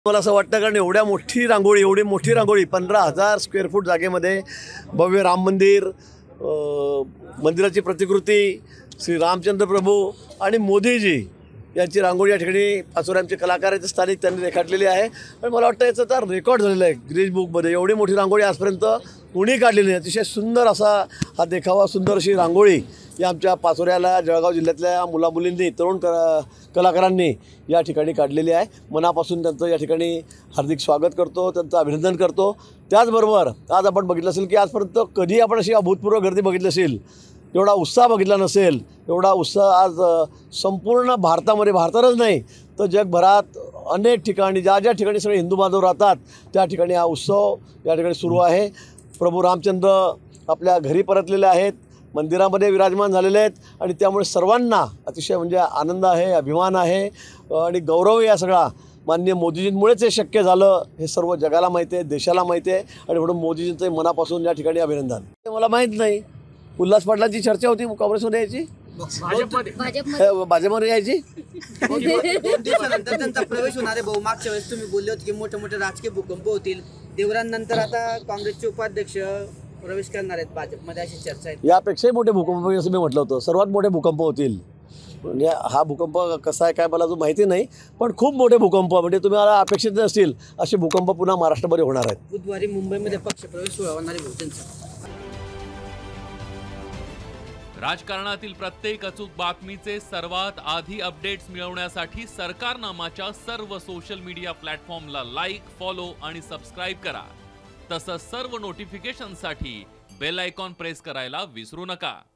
मला असं वाटतं कारण एवढी मोठी रांगोळी 15,000 स्क्वेअर फूट जागेमध्ये भव्य राम मंदिर, मंदिराची प्रतिकृती, श्री रामचंद्र प्रभू आणि मोदीजी यांची रांगोळी या ठिकाणी पाचोऱ्यांचे कलाकार आहेत स्थानिक त्यांनी रेखाटलेली आहे. आणि मला वाटतं याचं तर रेकॉर्ड झालेलं आहे गिनीज बुकमध्ये. एवढी मोठी रांगोळी आजपर्यंत कोणी काढलेली नाही. अतिशय सुंदर असा हा देखावा, सुंदर अशी रांगोळी या आमच्या पाचोऱ्याला जळगाव जिल्ह्यातल्या मुलामुलींनी, तरुण कलाकारांनी या ठिकाणी काढलेली आहे. मनापासून त्यांचं या ठिकाणी हार्दिक स्वागत करतो, त्यांचं अभिनंदन करतो. त्याचबरोबर आज आपण बघितलं असेल की आजपर्यंत कधी आपण अशी अभूतपूर्व गर्दी बघितली असेल, एवढा उत्साह बघितला नसेल. एवढा उत्साह आज संपूर्ण भारतातच नाही तर जगभरात अनेक ठिकाणी, ज्या ठिकाणी सगळे हिंदू बांधव राहतात त्या ठिकाणी हा उत्सव या ठिकाणी सुरू आहे. प्रभू रामचंद्र आपल्या घरी परतलेले आहेत, मंदिरामध्ये विराजमान झालेले आहेत आणि त्यामुळे सर्वांना अतिशय म्हणजे आनंद आहे, अभिमान आहे आणि गौरव या सगळा माननीय मोदीजींमुळेच हे शक्य झालं. हे सर्व जगाला माहिती आहे, देशाला माहिती आहे आणि म्हणून मोदीजींचं मनापासून या ठिकाणी अभिनंदन. मला माहीत नाही, उल्हास पाटलांची चर्चा होती काँग्रेसमध्ये यायची, भाजपमध्ये यायची. 2 दिवसानंतर त्यांचा प्रवेश होणार आहे. मागच्या वेळेस तुम्ही बोलले होते की मोठे मोठे राजकीय भूकंप होतील. देवरांनंतर आता काँग्रेसचे उपाध्यक्ष प्रवेश करणार आहेत भाजपमध्ये, अशी चर्चा आहे. यापेक्षाही मोठे भूकंप असं मी म्हटलं होतं. सर्वात मोठे भूकंप होतील. म्हणजे हा भूकंप कसा आहे काय मला अजून माहिती नाही, पण खूप मोठे भूकंप म्हणजे तुम्हाला अपेक्षित असतील असे भूकंप पुन्हा महाराष्ट्रामध्ये होणार आहेत. बुधवारी मुंबईमध्ये पक्षप्रवेश सोहळा होणार आहे त्यांचा. राजकारणातील प्रत्येक अचूक बातमीचे सर्वात आधी अपडेट्स मिळवण्यासाठी सरकारनामाच्या सर्व सोशल मीडिया प्लॅटफॉर्मला लाईक, फॉलो आणि सबस्क्राईब करा. तसंच सर्व नोटिफिकेशनसाठी बेल आयकॉन प्रेस करायला विसरू नका.